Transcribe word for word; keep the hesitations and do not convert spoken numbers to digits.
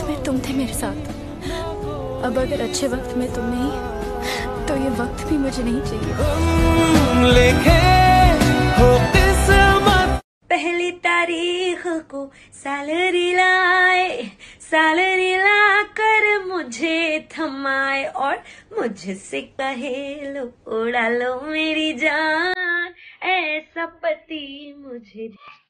वक्त में तुम थे मेरे साथ, अब अगर अच्छे वक्त में तुम नहीं तो ये वक्त भी मुझे नहीं चाहिए। लिखे हो किस्मत। पहली तारीख को सैलरी लाए, सैलरी ला कर मुझे थमाए और मुझसे कहे लो उड़ा लो मेरी जान, ऐसा पति मुझे